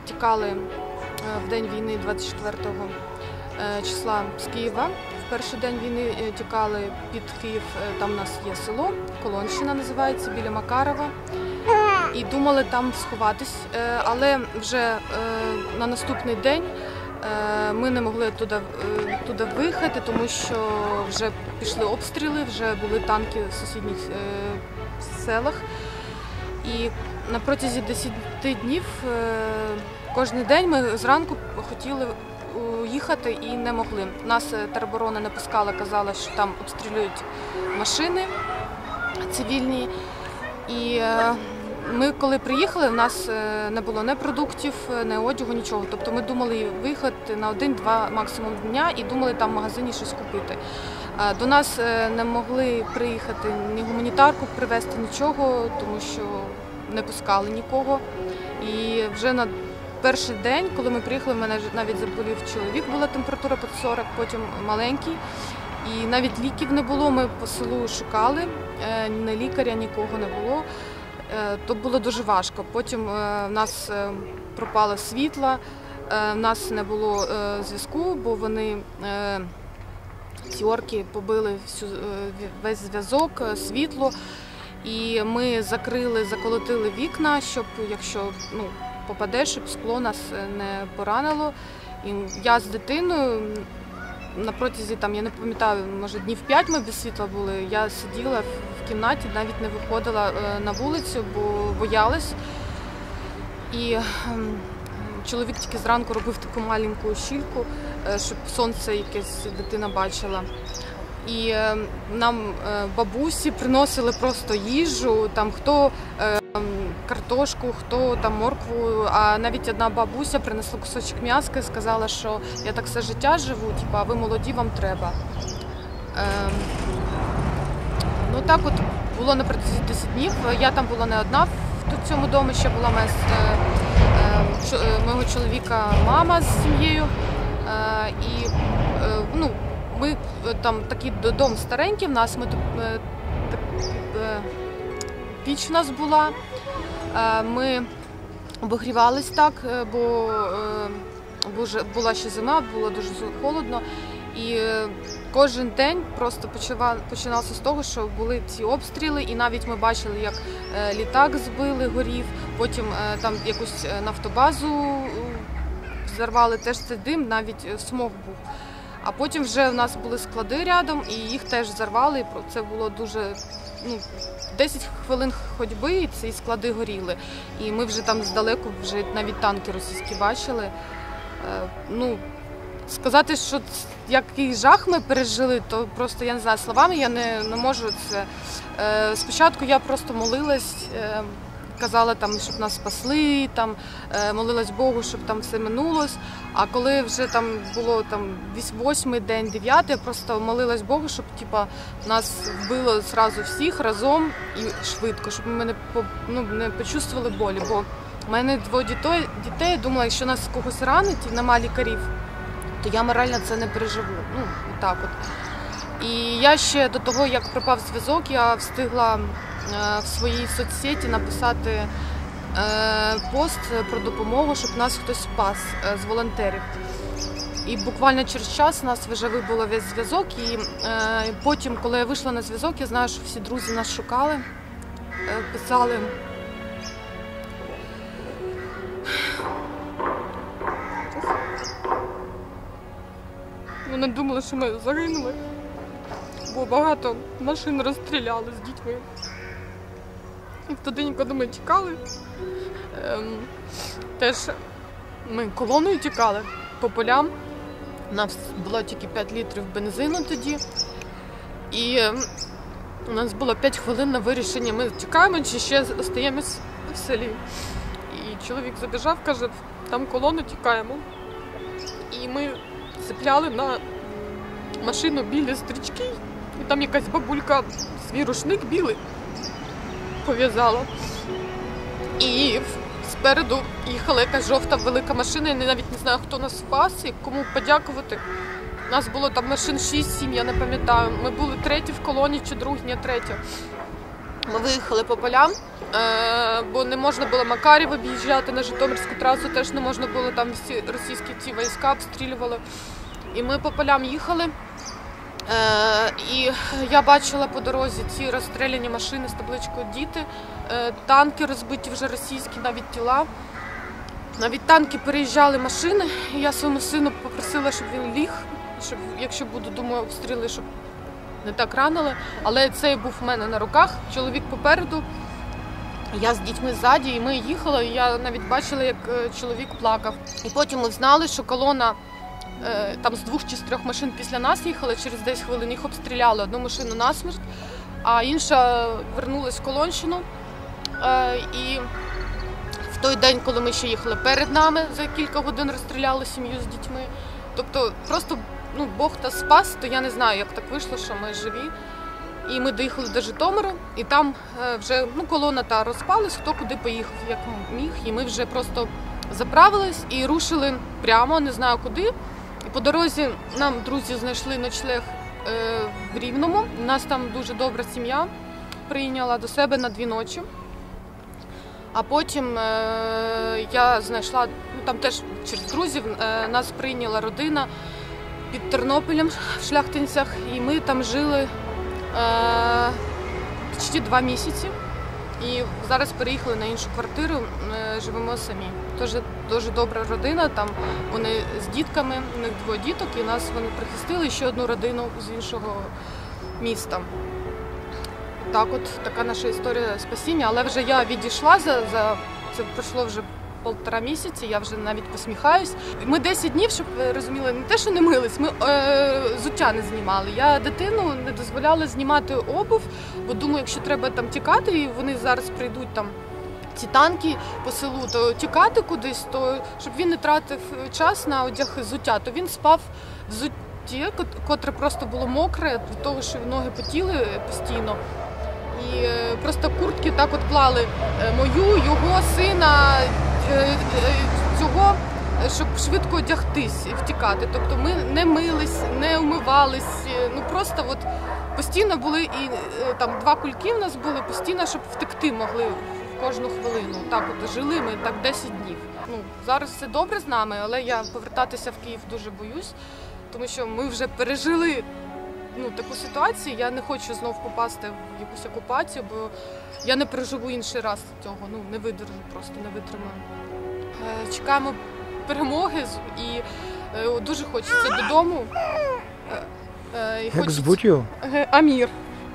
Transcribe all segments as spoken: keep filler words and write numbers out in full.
тікали в день війни двадцять четвертого числа з Києва. В перший день війни тікали під Київ, там у нас є село, Колонщина називається, біля Макарова. І думали там сховатись, але вже на наступний день ми не могли туди, туди виїхати, тому що вже пішли обстріли, вже були танки в сусідніх селах. І на протязі десяти днів кожен день ми зранку хотіли їхати і не могли. Нас тероборона не пускала, казала, що там обстрілюють машини цивільні. І ми, коли приїхали, в нас не було ні продуктів, ні одягу, нічого. Тобто ми думали виїхати на один-два максимум дня і думали там в магазині щось купити. До нас не могли приїхати ні гуманітарку привезти, нічого, тому що не пускали нікого. І вже на перший день, коли ми приїхали, в мене навіть заболів чоловік, була температура під сорок, потім маленький. І навіть ліків не було, ми по селу шукали, ні лікаря, нікого не було. То було дуже важко. Потім в нас пропало світло, в нас не було зв'язку, бо вони, ці орки, побили всю, весь зв'язок, світло. І ми закрили, заколотили вікна, щоб, якщо ну, попаде, щоб скло нас не поранило. І я з дитиною на протязі, там, я не пам'ятаю, може днів п'ять ми без світла були, я сиділа в кімнаті, навіть не виходила на вулицю, бо боялась. І чоловік тільки зранку робив таку маленьку щільку, щоб сонце якесь дитина бачила. І нам бабусі приносили просто їжу, там хто картошку, хто там моркву, а навіть одна бабуся принесла кусочок м'яска і сказала, що я так все життя живу, типу, а ви молоді, вам треба. Ну так от було на протязі десяти днів. Я там була не одна в цьому домі, ще була моя, мого чоловіка мама з сім'єю. І ну, ми там такий дом старенький в нас, ми тут піч у нас була, ми обігрівались так, бо була ще зима, було дуже холодно. І кожен день просто починався з того, що були ці обстріли, і навіть ми бачили, як літак збили, горів, потім там якусь нафтобазу взорвали, теж цей дим, навіть смог був. А потім вже в нас були склади рядом, і їх теж взорвали. Це було дуже, ну, десять хвилин ходьби, і ці склади горіли. І ми вже там здалеку вже навіть танки російські бачили. Ну, сказати, що який жах ми пережили, то просто, я не знаю, словами я не, не можу це. Спочатку я просто молилась, казала, там, щоб нас спасли, там, молилась Богу, щоб там все минулось. А коли вже там було там, восьмий день, дев'ятий, я просто молилась Богу, щоб типа, нас вбило зразу всіх разом і швидко, щоб ми не, ну, не почувствували болі. Бо в мене двоє дітей, дітей, думала, якщо нас когось ранить і нема лікарів, то я морально це не переживу. Ну, так от. І я ще до того, як пропав зв'язок, я встигла в своїй соцсеті написати пост про допомогу, щоб нас хтось спас з волонтерів. І буквально через час у нас вже вибуло весь зв'язок, і потім, коли я вийшла на зв'язок, я знаю, що всі друзі нас шукали, писали. Вони думали, що ми загинули, бо багато машин розстріляли з дітьми. І туди, коли ми тікали, ем, теж ми колоною тікали по полям. У нас було тільки п'ять літрів бензину тоді. І ем, у нас було п'ять хвилин на вирішення, ми тікаємо чи ще остаємось в селі. І чоловік забіжав, каже, там колону тікаємо. І ми цепляли на машину білі стрічки, і там якась бабулька свій рушник білий пов'язала. І спереду їхала якась жовта велика машина, я навіть не знаю, хто нас спас і кому подякувати. У нас було там машин шість-сім, я не пам'ятаю. Ми були треті в колоні чи другі, ні, треті. Ми виїхали по полям, бо не можна було Макарів об'їжджати на Житомирську трасу, теж не можна було, там всі російські ці війська обстрілювали. І ми по полям їхали, і я бачила по дорозі ці розстріляні машини з табличкою «Діти», танки розбиті вже російські, навіть тіла. Навіть танки переїжджали машини, і я своєму сину попросила, щоб він ліг, щоб, якщо буду, думаю, обстріли, щоб не так ранили. Але цей був в мене на руках, чоловік попереду, я з дітьми ззаді, і ми їхали, і я навіть бачила, як чоловік плакав. І потім ми знали, що колона там з двох чи з трьох машин після нас їхала, через десять хвилин їх обстріляли, одну машину насмерть, а інша вернулась в Колонщину. І в той день, коли ми ще їхали, перед нами за кілька годин розстріляли сім'ю з дітьми. Тобто просто ну, Бог нас спас, то я не знаю, як так вийшло, що ми живі. І ми доїхали до Житомира, і там вже ну, колона та розпалась, хто куди поїхав, як міг. І ми вже просто заправились і рушили прямо, не знаю куди. І по дорозі нам друзі знайшли ночлег в Рівному. У нас там дуже добра сім'я прийняла до себе на дві ночі. А потім е, я знайшла, ну там теж через друзів, е, нас прийняла родина під Тернополем в Шляхтинцях, і ми там жили е, почти два місяці. І зараз переїхали на іншу квартиру, е, живемо самі. Тож дуже добра родина, там вони з дітками, у них двоє діток, і нас вони прихистили, ще одну родину з іншого міста. Так от, така наша історія спасіння, але вже я відійшла, за, за це пройшло вже півтора місяці, я вже навіть посміхаюсь. Ми десять днів, щоб ви розуміли, не те, що не мились, ми е, взуття не знімали. Я дитину не дозволяла знімати обув, бо думаю, якщо треба там тікати, і вони зараз прийдуть там, ці танки по селу, то тікати кудись, то щоб він не тратив час на одяг і взуття, то він спав в взутті, котре просто було мокре, від того, що ноги потіли постійно. І просто куртки так от клали мою, його, сина, цього, щоб швидко одягтись і втікати. Тобто ми не мились, не умивались, ну просто от постійно були, і там два кульки в нас були, постійно, щоб втекти могли в кожну хвилину. Так от жили ми так десять днів. Ну, зараз все добре з нами, але я повертатися в Київ дуже боюсь, тому що ми вже пережили Ну, таку ситуацію, я не хочу знов попасти в якусь окупацію, бо я не переживу інший раз цього, ну, не видержу, просто не витримаю. Е, чекаємо перемоги і е, дуже хочеться додому. Е, е, Як хочеться... звуть його? Е, Амір.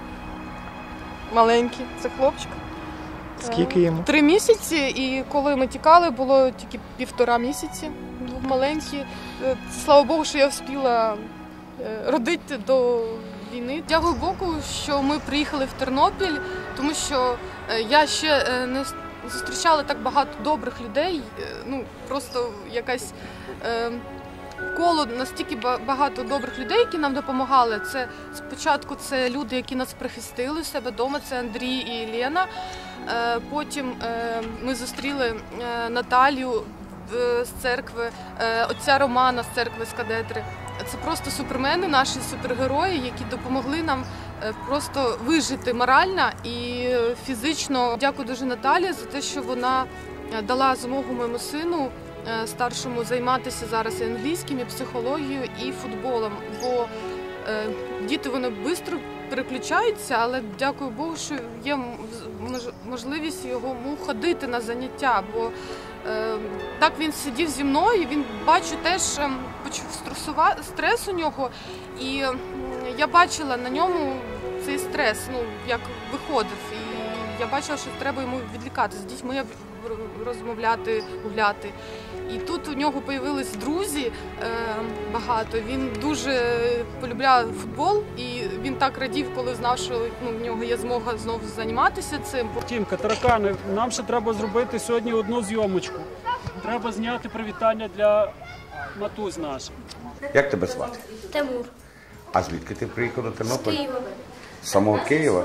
Маленький, це хлопчик. Скільки йому? Три місяці, і коли ми тікали, було тільки півтора місяці, був маленький. Е, слава Богу, що я встигла родити до війни. Дякую Богу, що ми приїхали в Тернопіль, тому що я ще не зустрічала так багато добрих людей, ну просто якась е, коло настільки багато добрих людей, які нам допомагали. Це спочатку це люди, які нас прихистили у себе вдома, це Андрій і Лена. Е, потім е, ми зустріли е, Наталію з церкви, е, отця Романа з церкви з Кадетри. Це просто супермени, наші супергерої, які допомогли нам просто вижити морально і фізично. Дякую дуже Наталі за те, що вона дала змогу моєму сину старшому займатися зараз і англійським, і психологією, і футболом. Бо е, діти, вони швидко переключаються, але дякую Богу, що є можливість його ходити на заняття. Бо е, так він сидів зі мною, він, бачу, теж почув стрес у нього, і я бачила на ньому цей стрес, ну, як виходив, і я бачила, що треба йому відлікати, з дітьми розмовляти, гуляти. І тут у нього з'явились друзі е, багато, він дуже полюбляє футбол, і він так радів, коли знав, що ну, в нього є змога знову займатися цим. Тімка, таракани, нам ще треба зробити сьогодні одну зйомочку. Треба зняти привітання для матусь наших. Як тебе звати? Тимур. А звідки ти приїхав до Тернополя? З Києва. З самого Києва?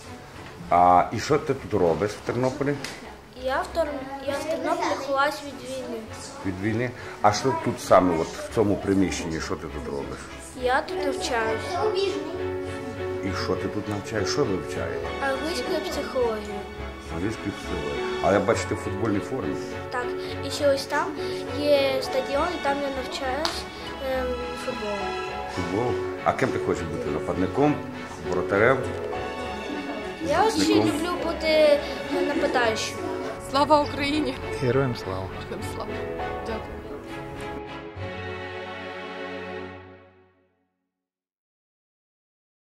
А і що ти тут робиш в Тернополі? Я в, Тор... Я в Тернополі ховаюсь від війни. Від війни? А що тут саме, от, в цьому приміщенні, що ти тут робиш? Я тут навчаюсь. І що ти тут навчаєш? Що ви вивчаєте? Англійську і психологію. Англійською силою. Але я бачу, ти в футбольній формі. Так, і ще ось там є стадіон, і там я навчаюсь ем, футболу. Футбол. А ким ти хочеш бути? Нападником? Воротарем? Я ось ще Нападником? люблю бути нападаючим. Слава Україні! Героям слава. Героям слава! Дякую.